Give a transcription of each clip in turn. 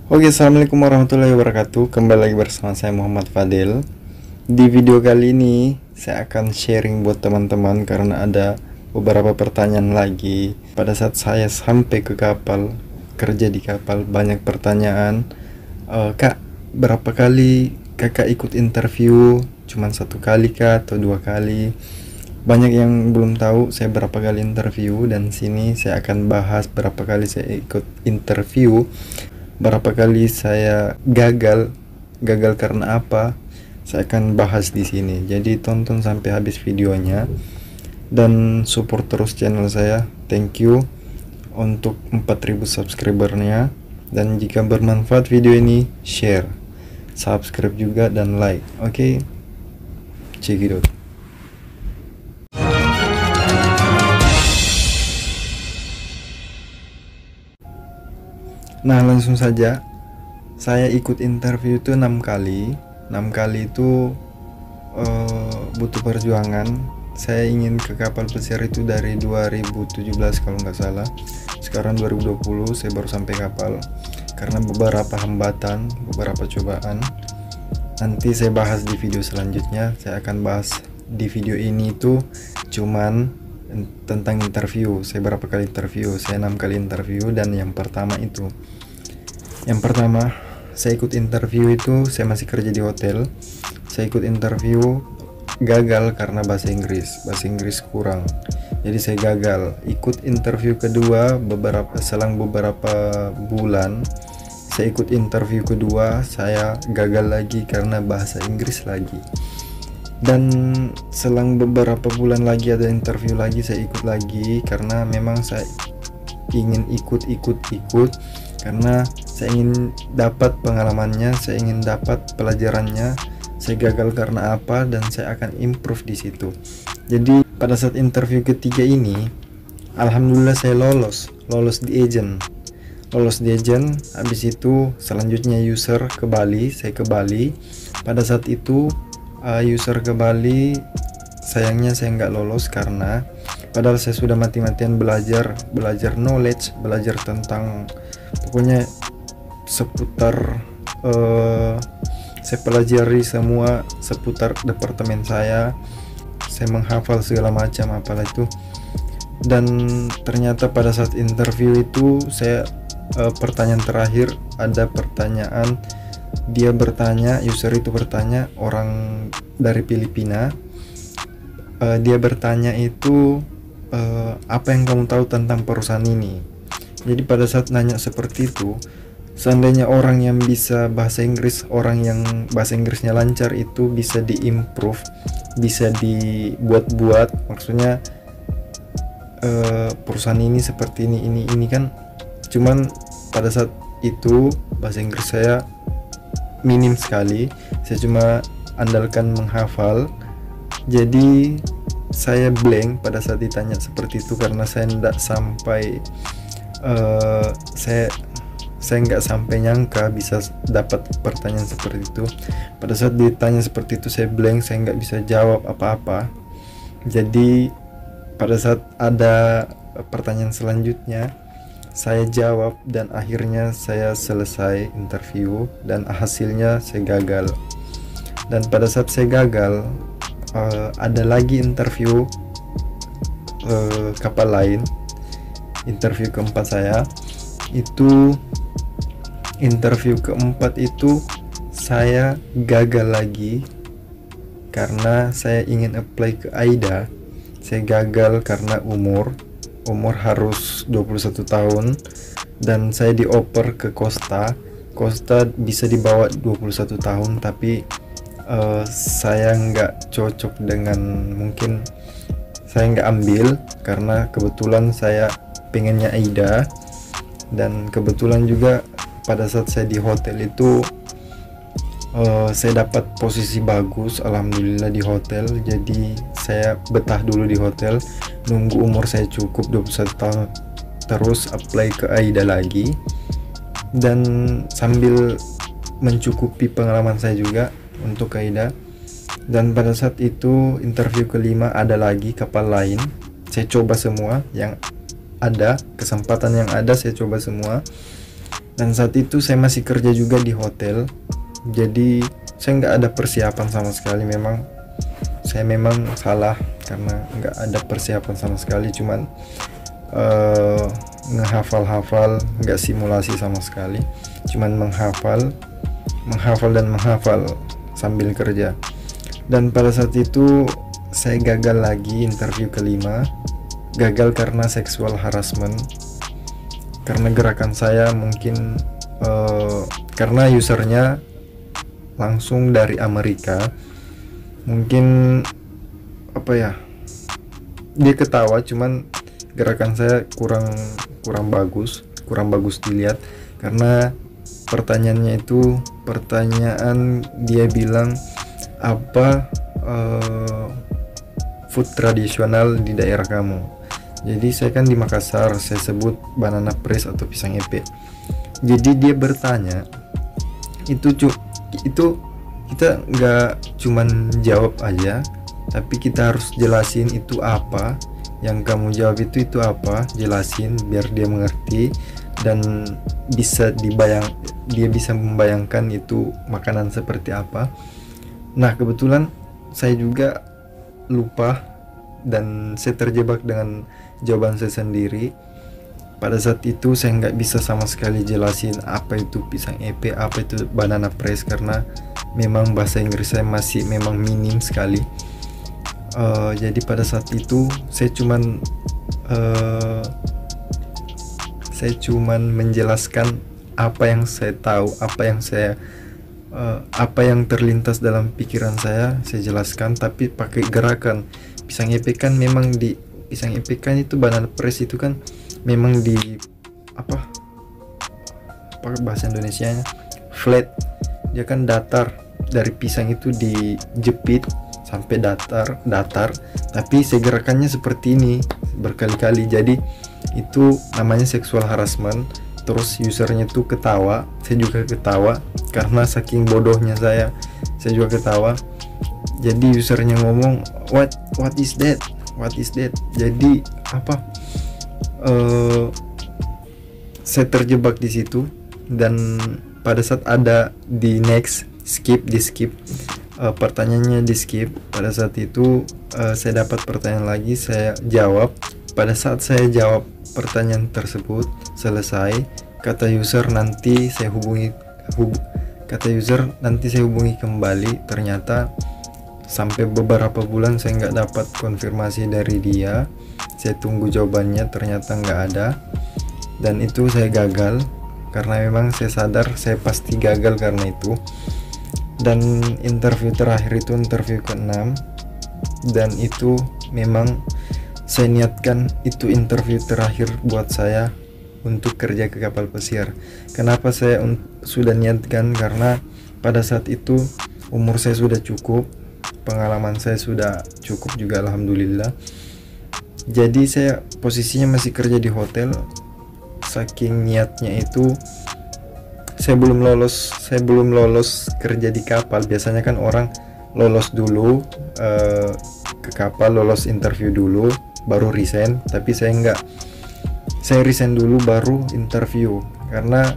Oke, assalamualaikum warahmatullahi wabarakatuh. Kembali lagi bersama saya Muhammad Fadil. Di video kali ini saya akan sharing buat teman-teman karena ada beberapa pertanyaan lagi. Pada saat saya sampai ke kapal, kerja di kapal, banyak pertanyaan. Kak, berapa kali kakak ikut interview? Cuman satu kali kah atau dua kali? Banyak yang belum tahu saya berapa kali interview, dan sini saya akan bahas berapa kali saya ikut interview, berapa kali saya gagal karena apa. Saya akan bahas di sini. Jadi tonton sampai habis videonya dan support terus channel saya. Thank you untuk 4000 subscribernya, dan jika bermanfaat video ini, share, subscribe juga, dan like. Oke, check it out. Nah, langsung saja. Saya ikut interview itu 6 kali. 6 kali itu butuh perjuangan. Saya ingin ke kapal pesiar itu dari 2017 kalau nggak salah. Sekarang 2020 saya baru sampai kapal karena beberapa hambatan, beberapa cobaan. Nanti saya bahas di video selanjutnya. Saya akan bahas di video ini itu cuman tentang interview. Saya berapa kali interview? Saya 6 kali interview. Dan yang pertama, saya ikut interview itu saya masih kerja di hotel. Saya ikut interview, gagal karena bahasa Inggris kurang, jadi saya gagal. Ikut interview kedua, selang beberapa bulan saya ikut interview kedua, saya gagal lagi karena bahasa Inggris lagi. Dan selang beberapa bulan lagi ada interview lagi, saya ikut lagi karena memang saya ingin ikut karena saya ingin dapat pengalamannya, saya ingin dapat pelajarannya. Saya gagal karena apa, dan saya akan improve di situ. Jadi pada saat interview ketiga ini, alhamdulillah saya lolos di agent. Habis itu selanjutnya user ke Bali, saya ke Bali. Pada saat itu user ke Bali, sayangnya saya nggak lolos karena padahal saya sudah mati-matian belajar knowledge, belajar tentang pokoknya seputar saya pelajari semua seputar departemen saya menghafal segala macam apalah itu. Dan ternyata pada saat interview itu saya pertanyaan terakhir, ada pertanyaan, user itu bertanya, orang dari Filipina. Dia bertanya itu, apa yang kamu tahu tentang perusahaan ini? Jadi pada saat nanya seperti itu, seandainya orang yang bisa bahasa Inggris, orang yang bahasa Inggrisnya lancar itu bisa diimprove, bisa dibuat-buat, maksudnya perusahaan ini seperti ini kan. Cuman pada saat itu bahasa Inggris saya minim sekali, saya cuma andalkan menghafal. Jadi saya blank pada saat ditanya seperti itu karena saya tidak sampai saya nggak sampai nyangka bisa dapat pertanyaan seperti itu. Pada saat ditanya seperti itu saya blank, saya nggak bisa jawab apa-apa. Jadi pada saat ada pertanyaan selanjutnya saya jawab, dan akhirnya saya selesai interview dan hasilnya saya gagal. Dan pada saat saya gagal, ada lagi interview kapal lain. Interview keempat saya gagal lagi karena saya ingin apply ke AIDA. Saya gagal karena umur harus 21 tahun, dan saya dioper ke Costa bisa dibawa 21 tahun, tapi saya nggak cocok dengan, mungkin saya nggak ambil karena kebetulan saya pengennya AIDA. Dan kebetulan juga pada saat saya di hotel itu saya dapat posisi bagus, alhamdulillah di hotel. Jadi saya betah dulu di hotel, nunggu umur saya cukup 21 tahun, terus apply ke AIDA lagi, dan sambil mencukupi pengalaman saya juga untuk AIDA. Dan pada saat itu interview kelima ada lagi kapal lain. Saya coba semua yang ada, kesempatan yang ada saya coba semua. Dan saat itu saya masih kerja juga di hotel, jadi saya nggak ada persiapan sama sekali. Saya memang salah karena nggak ada persiapan sama sekali, cuman ngehafal-hafal, nggak simulasi sama sekali, cuman menghafal dan menghafal sambil kerja. Dan pada saat itu saya gagal lagi interview kelima, gagal karena sexual harassment, karena gerakan saya mungkin karena usernya langsung dari Amerika, mungkin apa ya, dia ketawa, cuman gerakan saya kurang bagus dilihat, karena pertanyaannya itu pertanyaan dia bilang apa food tradisional di daerah kamu. Jadi saya kan di Makassar, saya sebut banana press atau pisang epe. Jadi dia bertanya itu kita nggak cuman jawab aja, tapi kita harus jelasin itu apa yang kamu jawab, itu apa, jelasin biar dia mengerti dan dia bisa membayangkan itu makanan seperti apa. Nah, kebetulan saya juga lupa dan saya terjebak dengan jawaban saya sendiri. Pada saat itu saya nggak bisa sama sekali jelasin apa itu pisang epe, apa itu banana press, karena memang bahasa Inggris saya masih memang minim sekali. Jadi pada saat itu saya cuman menjelaskan apa yang saya tahu, apa yang terlintas dalam pikiran saya jelaskan, tapi pakai gerakan. Pisang epe kan itu banana press itu kan memang di apa bahasa Indonesianya flat, dia kan datar, dari pisang itu dijepit sampai datar, tapi gerakannya seperti ini berkali-kali. Jadi itu namanya sexual harassment. Terus usernya tuh ketawa, saya juga ketawa karena saking bodohnya saya juga ketawa. Jadi usernya ngomong what is that. Jadi apa, saya terjebak di situ. Dan pada saat ada di skip, pertanyaannya di skip. Pada saat itu saya dapat pertanyaan lagi, saya jawab. Pada saat saya jawab pertanyaan tersebut selesai, kata user nanti saya hubungi kembali. Ternyata sampai beberapa bulan saya nggak dapat konfirmasi dari dia. Saya tunggu jawabannya, ternyata nggak ada. Dan itu saya gagal, karena memang saya sadar saya pasti gagal karena itu. Dan interview terakhir itu interview ke-6, dan itu memang saya niatkan itu interview terakhir buat saya untuk kerja ke kapal pesiar. Kenapa saya sudah niatkan? Karena pada saat itu umur saya sudah cukup, pengalaman saya sudah cukup juga, alhamdulillah. Jadi saya posisinya masih kerja di hotel. Saking niatnya itu saya belum lolos kerja di kapal. Biasanya kan orang lolos dulu ke kapal, lolos interview dulu baru resign, tapi saya enggak. Saya resign dulu baru interview, karena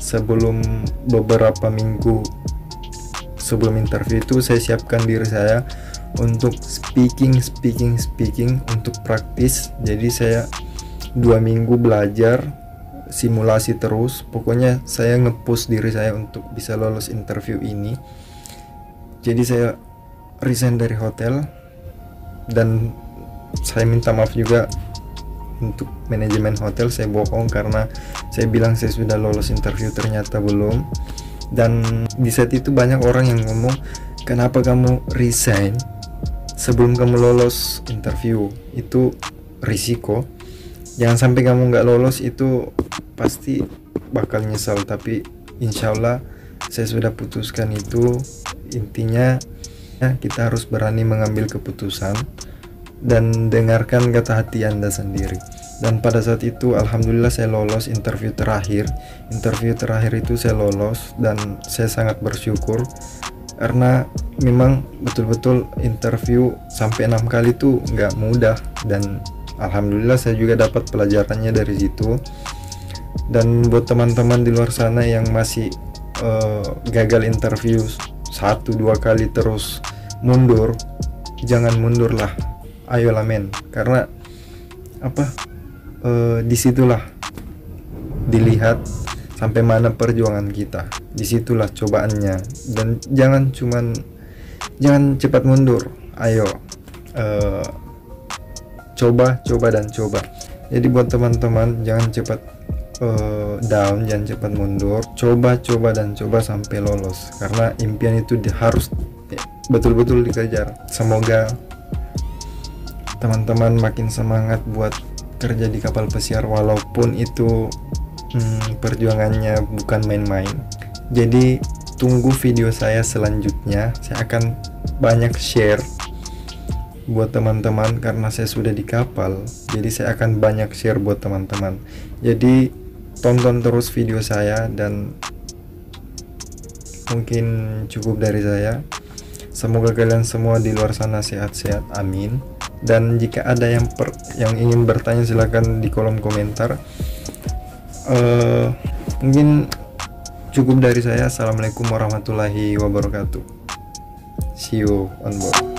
beberapa minggu sebelum interview itu saya siapkan diri saya untuk speaking untuk praktis. Jadi saya 2 minggu belajar simulasi terus. Pokoknya saya nge-push diri saya untuk bisa lolos interview ini. Jadi saya resign dari hotel, dan saya minta maaf juga untuk manajemen hotel. Saya bohong karena saya bilang saya sudah lolos interview, ternyata belum. Dan di saat itu banyak orang yang ngomong, kenapa kamu resign sebelum kamu lolos interview? Itu risiko, jangan sampai kamu nggak lolos, itu pasti bakal nyesal. Tapi insya Allah saya sudah putuskan itu. Intinya kita harus berani mengambil keputusan dan dengarkan kata hati Anda sendiri. Dan pada saat itu alhamdulillah saya lolos interview terakhir itu saya lolos, dan saya sangat bersyukur karena memang betul-betul interview sampai 6 kali itu nggak mudah. Dan alhamdulillah saya juga dapat pelajarannya dari situ. Dan buat teman-teman di luar sana yang masih gagal interview 1-2 kali terus mundur, jangan mundur lah, ayolah men, karena apa, disitulah dilihat sampai mana perjuangan kita, disitulah cobaannya. Dan jangan cepat mundur, ayo coba dan coba. Jadi buat teman-teman jangan cepat down, jangan cepat mundur, coba dan coba sampai lolos, karena impian itu harus betul-betul dikejar. Semoga teman-teman makin semangat buat kerja di kapal pesiar, walaupun itu perjuangannya bukan main-main. Jadi tunggu video saya selanjutnya, saya akan banyak share buat teman-teman karena saya sudah di kapal, jadi saya akan banyak share buat teman-teman. Jadi tonton terus video saya, dan mungkin cukup dari saya. Semoga kalian semua di luar sana sehat-sehat, amin. Dan jika ada yang ingin bertanya silahkan di kolom komentar. Mungkin cukup dari saya. Assalamualaikum warahmatullahi wabarakatuh. See you on board.